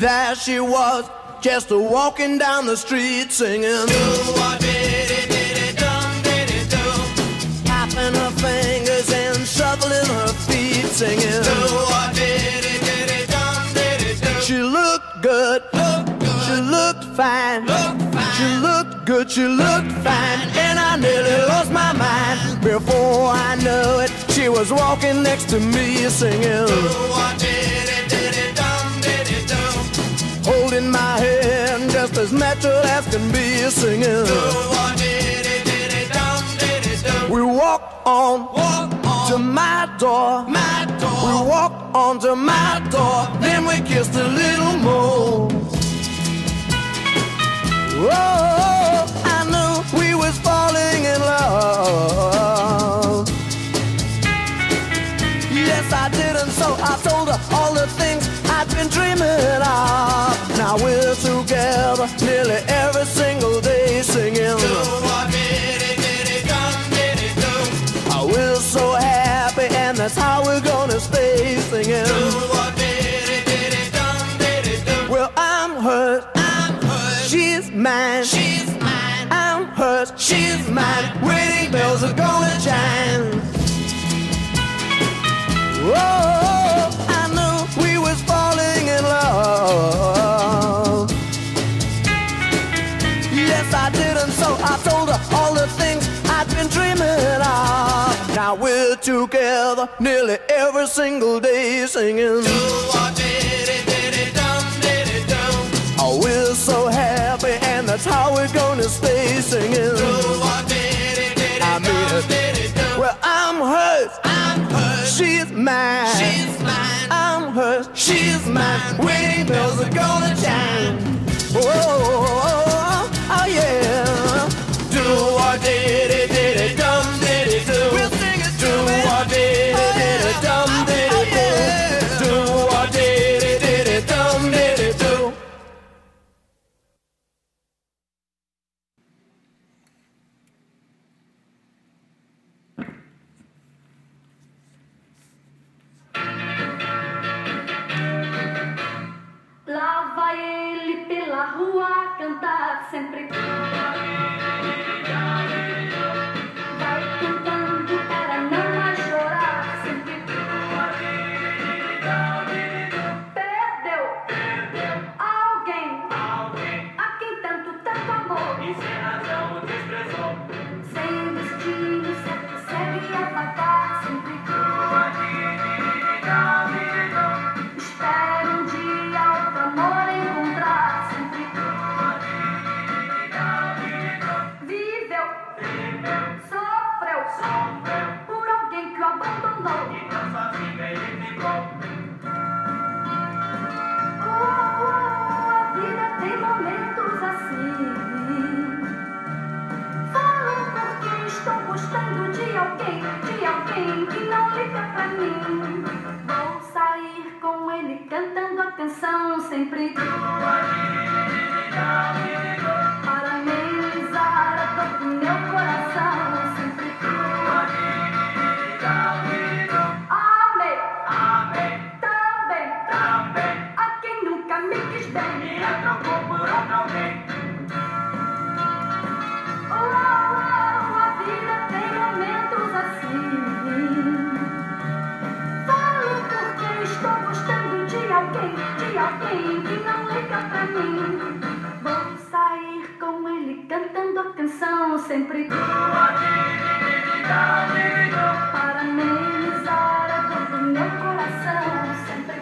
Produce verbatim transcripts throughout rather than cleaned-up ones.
There she was, just a walking down the street singing. Do-a-diddy-diddy-dum-diddy-do, tapping her fingers and shuffling her feet singing. Do-a-diddy-diddy-dum-diddy-do. She looked good, look good. She looked fine. Look fine. She looked good, she looked fine, and I nearly lost my mind. Before I knew it, she was walking next to me singing. Do-a-diddy-diddy-dum-diddy-do, holding my hand just as natural as can be singing. Do-a-diddy-diddy-dum-diddy-do. We walked on, walk on to my door, my door. We walked on to my door, then we kissed a little more. Oh, I knew we was falling in love. Yes, I did, and so I told her all the things I'd been dreaming of. Now we're together nearly every single day singing. Do-a-diddy-diddy-dum-diddy-do. Oh, we're so happy, and that's how we're gonna stay singing. Do-a-diddy-diddy-dum-diddy-do. Well, I'm hers. She's mine, she's mine. I'm hers, she's mine. Wedding bells are gonna chime. Whoa, I knew we was falling in love. Yes, I did, and so I told her all the things I'd been dreaming of. Now we're together nearly every single day singing. Do-a-diddy-diddy-dum-diddy-do. Oh, we're so happy, and that's how we're gonna stay singing. I mean it. Well, I'm hers, I'm hers. She's mine, she's mine. I'm hers, she's mine. Wedding bells are gonna chime. Oh, oh, oh yeah. Do-a-diddy-diddy-dum-diddy-do. We'll sing it. Do-a-diddy-diddy-dum-diddy-do. Do-a-diddy-diddy-dum-diddy-do. Lá vai ele pela rua cantar sempre. Vai cantando para não mais chorar sempre. Perdeu alguém a quem tanto, tanto amor. E sem razão o desprezou. Sem destino certo segue a vagar sempre. Espera um dia outro amor encontrar sempre. Viveu, sofreu por alguém que o abandonou. E tão sozinho ele ficou. Oh, oh, a vida tem momentos assim. Falo porque estou gostando de alguém, de alguém que não liga pra mim. Vou sair com ele cantando a canção sempre. Para amenizar a dor do meu coração sempre. Amei, amei, também, também. A quem nunca me quis bem e a trocou por outro alguém. Oh, oh, oh, a vida tem momentos assim. Falo porque estou gostando de alguém, de alguém que não liga pra mim. Vou sair com ele cantando a canção sempre. Para amenizar a dor do meu coração sempre.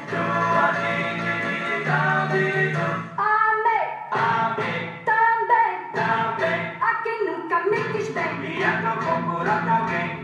Amei, amei, também, também. A quem nunca me quis bem e a trocou por outro alguém.